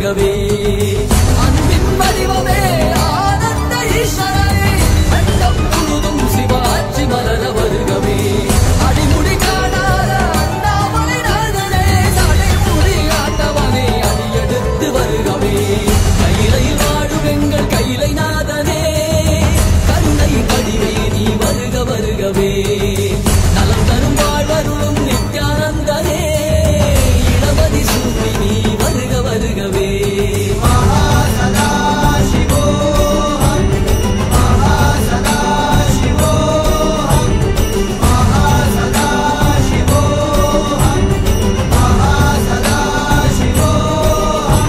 வருகவே அன்பின் வடிவமே ஆனந்த ஈஸ்வரனே அண்டம் முழுதும் சிவாட்சி மலர வருகவே அடிமுடி காணாத அண்ணாமலை நாதனே தலைமுடி ஆண்டவனே அடியெடுத்து வருகவே கையிலையில் வாழும் எங்கள் கையிலை நாதனே கருணை வடிவே நீ வருக வருகவே நலம் தரும் வாழ்வருளும் நித்யானந்தனே இளவதி சூரி நீ வருக வருகவே மகாசதா சிவோஹம் மகாசதா சிவோஹம் மகாசதா சிவோஹம் மகாசதா சிவோஹம்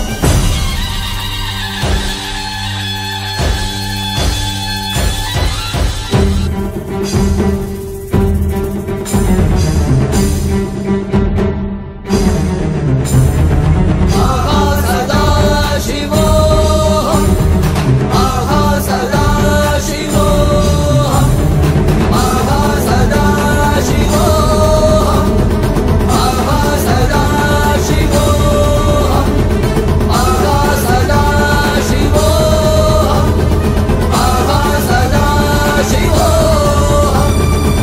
மகாசதா சிவோஹம் மகாசதா சிவோஹம் மகாசதா சிவோஹம் மகாசதா சிவோஹம் மகாசதா சிவோஹம் மகாசதா சிவோஹம்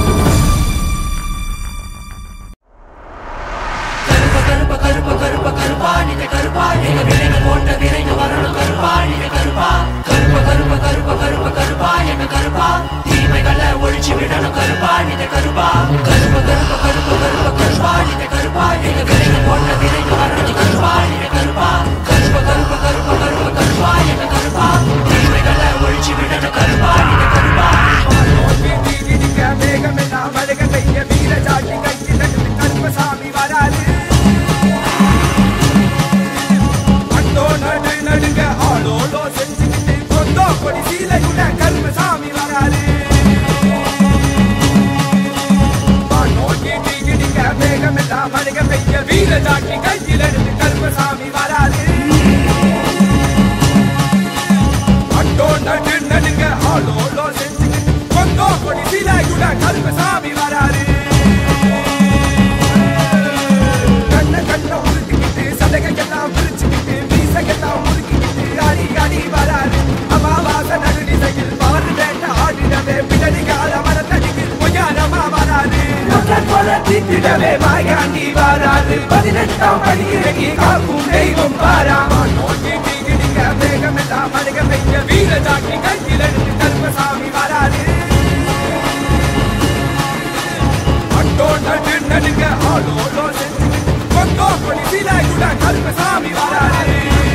கருப்பானித கருப்பா எங்க விரைங்க போட்ட விரைங்க வரணும் கருப்பானித கருப்பா கருப்பா எங்க கருப்பா தீமைகளை ஒழிச்சு விடணும் கருப்பானித கருப்பா கருப்பானித கருப்பா எங்க விரைங்க போட்ட விரைங்க வரணும் கருப்பானித கருப்பா கருப்பா எங்க கருப்பா தீமைகளை ஒழிச்சு விடணும் கருப்பானித கருப்பா மேகமெல்லாம் மழக கைய வீர ஜாட்டி கைக்கு கருப்பசாமி வராது நடுங்க ஆளோலோ செஞ்சுக்கிட்டு கொண்டோ கொடி சீலையுட கருப்பசாமி வராது மேகமெல்லாம் மழக கைய வீர ஜாட்டி கையில் எடுத்து கருப்பசாமி வராது அட்டோ நடுங்க ஆளோலோ செஞ்சுக்கிட்டு கொண்டோ கொடி சீலையுட கருப்பசாமி வராது கண்ண உருட்டிக்கிட்டு சதகையெல்லாம் பிரிச்சுக்கிட்டு வீசையெல்லாம் முறுக்கிக்கிட்டு அடி வராது அமாவாச நடுநிலையில் பாரு வேண்ட ஆடிடவே பிடடி கால மரத்தடியில் பொய்யாரமா வராது திட்டிடவே மாயாண்டி வராது 18ஆம் படி இறங்கி காக்கும் தெய்வம் பாராமா நோக்கி கிடிக்க வேகமெல்லாம் மழக பெய்ய வீர ஜாக்கி கையில் எடுத்து கருப்பசாமி வராது அட்டோ நடுங்க ஆளோலோ செஞ்சுக்கிட்டு கொண்டோ கொடி சீலையுட கருப்பசாமி வராது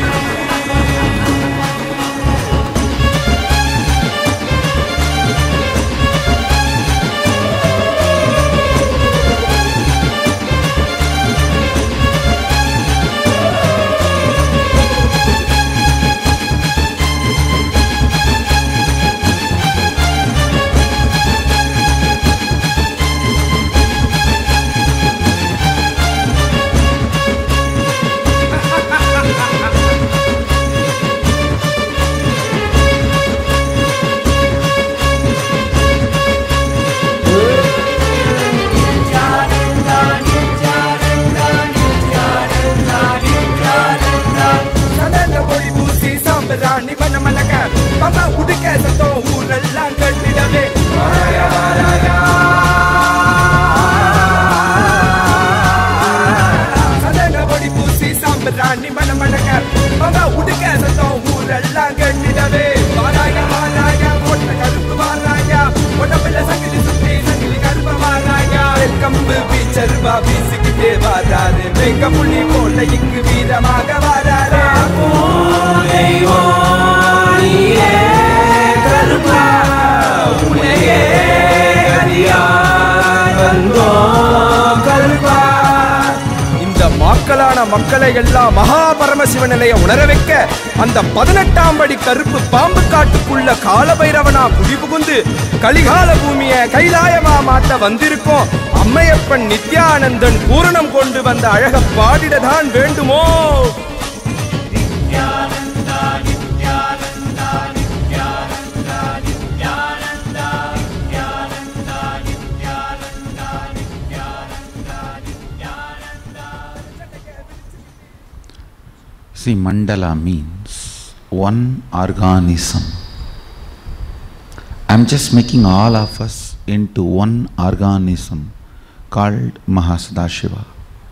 ராணி மன மலக பமா உடுக்க சத்தோ ஊரெல்லாம் கட்டிடவே சதன பொடி பூசி சாம்பிராணி மன மலக பமா உடுக்க சத்தோ ஊரெல்லாம் கட்டிடவே வாராயா ஓட்ட கருப்பு வாராயா உடம்புல சங்கிலி சுத்தி சங்கிலி கருப்ப வாராயா கம்பு பீச்சருவா வீசிக்கிட்டே வாராரு வெங்க புள்ளி போல இங்கு வீரமாக வாராரு கருப்பா உனையே கருப்பா இந்த மக்களான மக்களை எல்லாம் மகாபரமசிவ நிலைய உணர வைக்க அந்த 18ஆம் படி கருப்பு பாம்பு காட்டுக்குள்ள காலபைரவனா குடி புகுந்து கலிகால பூமிய கைலாயமா மாட்ட வந்திருக்கோம் அம்மையப்பன் நித்யானந்தன் பூரணம் கொண்டு வந்த அழக பாடிடதான் வேண்டுமோ See, mandala means one organism. I'm just making all of us into one organism called Mahasadashiva.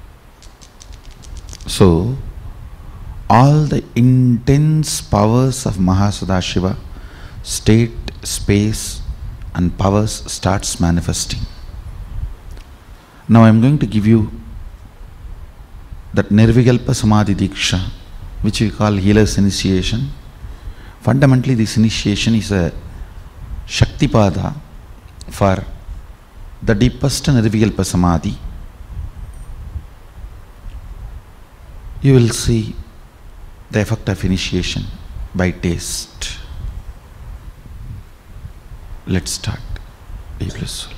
So, all the intense powers of Mahasadashiva, state, space and powers starts manifesting. Now I'm going to give you that Nirvikalpa Samadhi Diksha, which we call healer's initiation. Fundamentally, this initiation is a Shaktipada for the deepest Nirvikalpa Samadhi. You will see the effect of initiation by taste. Let's start. Be blissful.